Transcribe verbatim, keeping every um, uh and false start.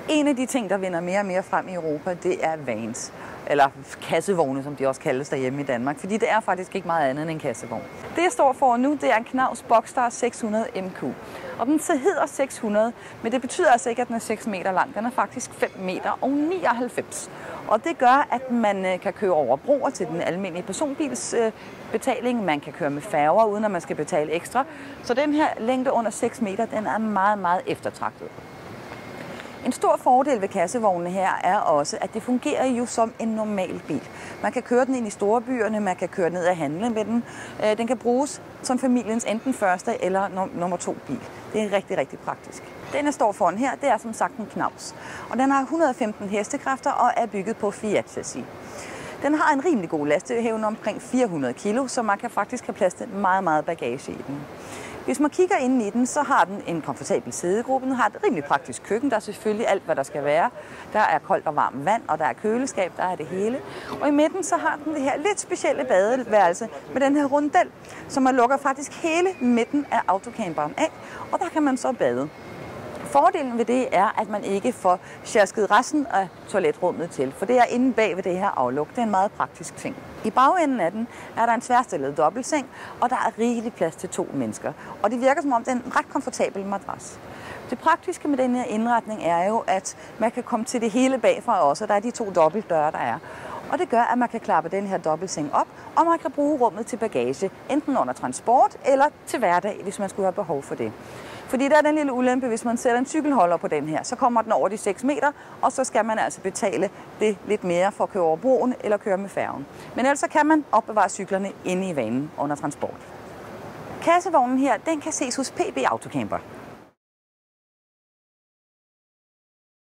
En af de ting, der vinder mere og mere frem i Europa, det er vans. Eller kassevogne, som de også kaldes derhjemme i Danmark. Fordi det er faktisk ikke meget andet end en kassevogn. Det, jeg står for nu, det er en Knaus Boxster seks hundrede M Q. Og den så hedder seks hundrede, men det betyder altså ikke, at den er seks meter lang. Den er faktisk fem meter og nioghalvfems. Og det gør, at man kan køre over broer til den almindelige personbilsbetaling. Man kan køre med færger, uden at man skal betale ekstra. Så den her længde under seks meter, den er meget, meget eftertragtet. En stor fordel ved kassevognene her er også, at det fungerer jo som en normal bil. Man kan køre den ind i store byerne, man kan køre ned og handle med den. Den kan bruges som familiens enten første eller nummer to bil. Det er rigtig, rigtig praktisk. Den, jeg står foran her, det er som sagt en Knaus. Og den har et hundrede og femten hestekræfter og er bygget på Fiat-chassis. Den har en rimelig god lasteevne omkring fire hundrede kilo, så man kan faktisk have plads til meget, meget bagage i den. Hvis man kigger ind i den, så har den en komfortabel sædegruppe. Den har et rimelig praktisk køkken. Der er selvfølgelig alt, hvad der skal være. Der er koldt og varmt vand, og der er køleskab, der er det hele. Og i midten så har den det her lidt specielle badeværelse med den her rundel, som man lukker faktisk hele midten af autocamperen af, og der kan man så bade. Fordelen ved det er, at man ikke får sjasket resten af toiletrummet til, for det er inde bag ved det her afluk. Det er en meget praktisk ting. I bagenden af den er der en tværstillet dobbeltseng, og der er rigelig plads til to mennesker. Og det virker som om, det er en ret komfortabel madras. Det praktiske med den her indretning er jo, at man kan komme til det hele bagfra også, og der er de to dobbeltdøre, der er. Og det gør, at man kan klappe den her dobbeltseng op, og man kan bruge rummet til bagage, enten under transport eller til hverdag, hvis man skulle have behov for det. Fordi der er den lille ulempe, hvis man sætter en cykelholder på den her, så kommer den over de seks meter, og så skal man altså betale det lidt mere for at køre over broen eller køre med færgen. Men ellers så kan man opbevare cyklerne inde i vanen under transport. Kassevognen her, den kan ses hos P B Autocamper.